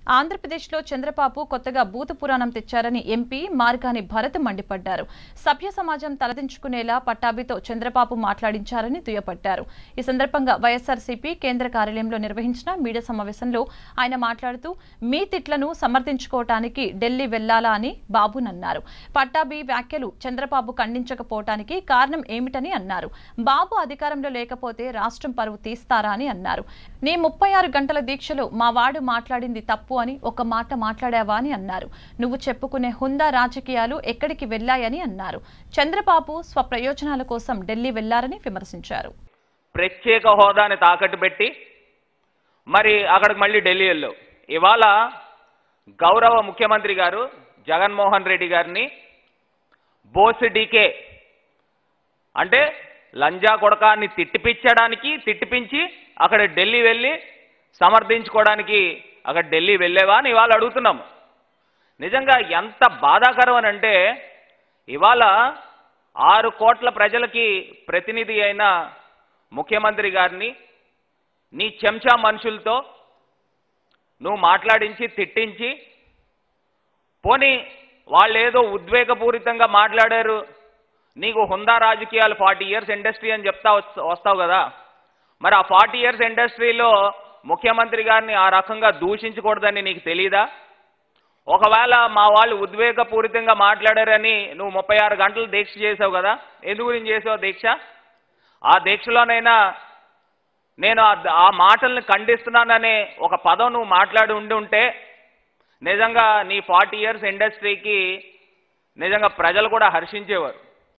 ఆంధ్రప్రదేశ్లో చంద్రబాబు కొత్తగా భూత పురాణం తెచ్చారని ఎంపీ మార్గాని భరత్ మండిపడ్డారు. సభ్య సమాజం తలదించుకునేలా పట్టాభితో చంద్రబాబు మాట్లాడించారని దుయ్యబట్టారు. ఈ సందర్భంగా వైఎస్ఆర్సీపీ కేంద్ర కార్యాలయంలో నిర్వహించిన మీడియా సమావేశంలో ఆయన మాట్లాడుతూ మీ తిట్లను సమర్థించుకోవటానికి ఢిల్లీ వెళ్లాలా అని బాబునన్నారు. పట్టాభి వ్యాఖ్యలు చంద్రబాబు ఖండించకపోవటానికి కారణం ఏమిటని అన్నారు. బాబు అధికారంలో లేకపోతే రాష్ట్రం పరువు తీస్తారా అని అన్నారు. నీ 36 గంటల దీక్షలో మా వాడు మాట్లాడింది తప్పు అని ఒక మాట మాట్లాడావా అని అన్నారు. నువ్వు చెప్పుకునే హుందా రాజకీయాలు ఎక్కడికి వెళ్లాయని అన్నారు. చంద్రబాబు స్వప్రయోజనాల కోసం ఢిల్లీ వెళ్లారని విమర్శించారు. ప్రత్యేక హోదాని తాకట్టు పెట్టి మరి అక్కడికి మళ్ళీ ఢిల్లీ వెళ్ళావు. ఇవాళ గౌరవ ముఖ్యమంత్రి గారు జగన్మోహన్ రెడ్డి గారిని బోస్ డీకే అంటే లంజా కొడకాన్ని తిట్టిపించి అక్కడ ఢిల్లీ వెళ్ళి సమర్థించుకోవడానికి అక్కడ ఢిల్లీ వెళ్ళేవా అని ఇవాళ అడుగుతున్నాము. నిజంగా ఎంత బాధాకరం అని అంటే ఇవాళ 6 కోట్ల ప్రజలకి ప్రతినిధి అయిన ముఖ్యమంత్రి గారిని నీ చెంచా మనుషులతో నువ్వు మాట్లాడించి తిట్టించి పోనీ వాళ్ళు ఏదో ఉద్వేగపూరితంగా మాట్లాడారు, నీకు హుందా రాజకీయాలు 40 ఇయర్స్ ఇండస్ట్రీ అని చెప్తా వస్తావు కదా, మరి ఆ 40 ఇయర్స్ ఇండస్ట్రీలో ముఖ్యమంత్రి గారిని ఆ రకంగా దూషించకూడదని నీకు తెలీదా? ఒకవేళ మా వాళ్ళు ఉద్వేగపూరితంగా మాట్లాడారని నువ్వు 36 గంటలు దీక్ష చేసావు కదా, ఎందుకు గురించి చేసావు దీక్ష? ఆ దీక్షలోనైనా నేను ఆ మాటల్ని ఖండిస్తున్నాననే ఒక పదం నువ్వు మాట్లాడి ఉంటే నిజంగా నీ 40 ఇయర్స్ ఇండస్ట్రీకి నిజంగా ప్రజలు కూడా హర్షించేవారు.